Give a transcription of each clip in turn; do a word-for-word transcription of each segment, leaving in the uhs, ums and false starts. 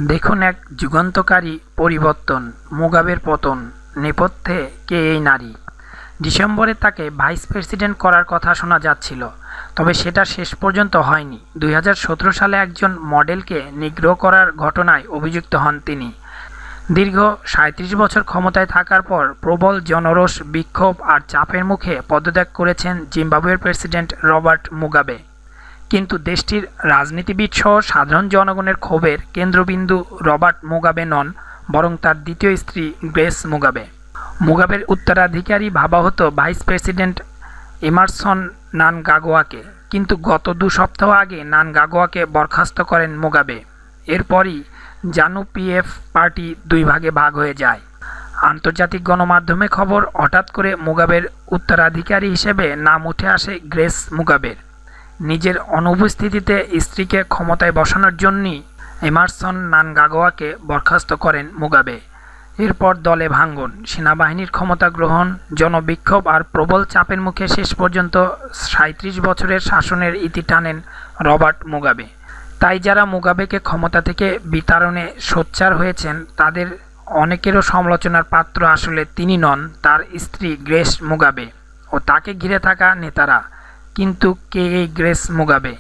দেখুন এক যুগান্তকারী পরিবর্তন, মুগাবের পতন। নেপথ্যে কে এই নারী? ডিসেম্বরে তাকে ভাইস প্রেসিডেন্ট করার কথা শোনা যাচ্ছিল, তবে সেটা শেষ পর্যন্ত হয়নি। দুই হাজার সতেরো সালে একজন মডেলকে নিগ্রহ করার ঘটনায় অভিযুক্ত হন তিনি। দীর্ঘ সাঁত্রিশ বছর ক্ষমতায় থাকার পর প্রবল জনরোষ, বিক্ষোভ আর চাপের মুখে পদত্যাগ করেছেন জিম্বাবুয়ের প্রেসিডেন্ট রবার্ট মুগাবে। কিন্তু দেশটির রাজনীতিবিদ সহ সাধারণ জনগণের ক্ষোভের কেন্দ্রবিন্দু রবার্ট মুগাবে নন, বরং তার দ্বিতীয় স্ত্রী গ্রেস মুগাবে। মুগাবের উত্তরাধিকারী ভাবা হতো ভাইস প্রেসিডেন্ট এমারসন নানগাগোয়াকে, কিন্তু গত দু সপ্তাহ আগে নানগাগোয়াকে বরখাস্ত করেন মুগাবে। এরপরই জানু-পিএফ পার্টি দুই ভাগে ভাগ হয়ে যায়। আন্তর্জাতিক গণমাধ্যমে খবর, হঠাৎ করে মুগাবের উত্তরাধিকারী হিসেবে নাম উঠে আসে গ্রেস মুগাবের। নিজের অনুপস্থিতিতে স্ত্রীকে ক্ষমতায় বসানোর জন্যই এমারসন নানগাগোয়াকে বরখাস্ত করেন মুগাবে। এরপর দলে ভাঙ্গন, সেনাবাহিনীর ক্ষমতা গ্রহণ, জনবিক্ষোভ আর প্রবল চাপের মুখে শেষ পর্যন্ত সাঁত্রিশ বছরের শাসনের ইতি টানেন রবার্ট মুগাবে। তাই যারা মুগাবেকে ক্ষমতা থেকে বিতাড়নে সোচ্চার হয়েছেন, তাদের অনেকেরও সমালোচনার পাত্র আসলে তিনি নন, তার স্ত্রী গ্রেস মুগাবে ও তাকে ঘিরে থাকা নেতারা। কিন্তু কে এই গ্রেস মুগাবে?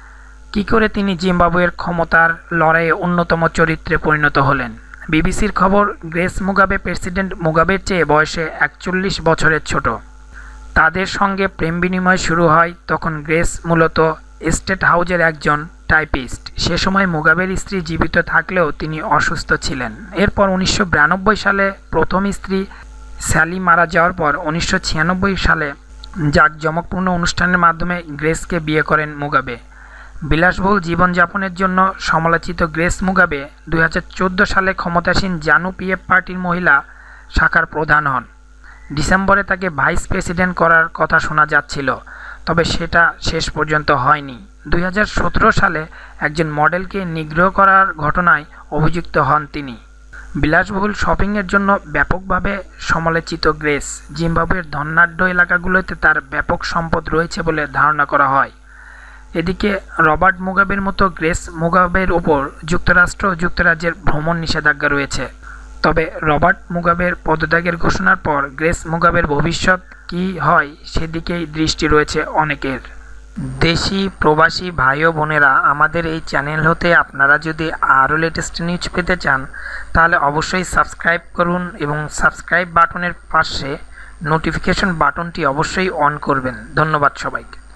কী করে তিনি জিম্বাবুয়ের ক্ষমতার লড়াইয়ে অন্যতম চরিত্রে পরিণত হলেন? বিবিসির খবর, গ্রেস মুগাবে প্রেসিডেন্ট মুগাবের চেয়ে বয়সে একচল্লিশ বছরের ছোট। তাদের সঙ্গে প্রেম বিনিময় শুরু হয় তখন গ্রেস মূলত স্টেট হাউজের একজন টাইপিস্ট। সে সময় মুগাবের স্ত্রী জীবিত থাকলেও তিনি অসুস্থ ছিলেন। এরপর উনিশশো বিরানব্বই সালে প্রথম স্ত্রী স্যালি মারা যাওয়ার পর উনিশশো ছিয়ানব্বই সালে জাঁকজমকপূর্ণ অনুষ্ঠানের মাধ্যমে গ্রেসকে বিয়ে করেন মুগাবে। বিলাসবহুল জীবনযাপনের জন্য সমালোচিত গ্রেস মুগাবে দুই হাজার চোদ্দো সালে ক্ষমতাসীন জানু-পিএফ পার্টির মহিলা শাখার প্রধান হন। ডিসেম্বরে তাকে ভাইস প্রেসিডেন্ট করার কথা শোনা যাচ্ছিল, তবে সেটা শেষ পর্যন্ত হয়নি। দুই হাজার সতেরো সালে একজন মডেলকে নিগ্রহ করার ঘটনায় অভিযুক্ত হন তিনি। বিলাসবহুল শপিংয়ের জন্য ব্যাপকভাবে সমালোচিত গ্রেস, জিম্বাবুয়ের ধনাঢ্য এলাকাগুলোতে তার ব্যাপক সম্পদ রয়েছে বলে ধারণা করা হয়। এদিকে রবার্ট মুগাবের মতো গ্রেস মুগাবের ওপর যুক্তরাষ্ট্র ও যুক্তরাজ্যের ভ্রমণ নিষেধাজ্ঞা রয়েছে। তবে রবার্ট মুগাবের পদত্যাগের ঘোষণার পর গ্রেস মুগাবের ভবিষ্যৎ কী হয় সেদিকেই দৃষ্টি রয়েছে অনেকের। দেশি প্রবাসী ভাই ও বোনেরা, আমাদের এই চ্যানেল হতে আপনারা যদি আরও লেটেস্ট নিউজ পেতে চান, তাহলে অবশ্যই সাবস্ক্রাইব করুন এবং সাবস্ক্রাইব বাটনের পাশে নোটিফিকেশন বাটনটি অবশ্যই অন করবেন। ধন্যবাদ সবাইকে।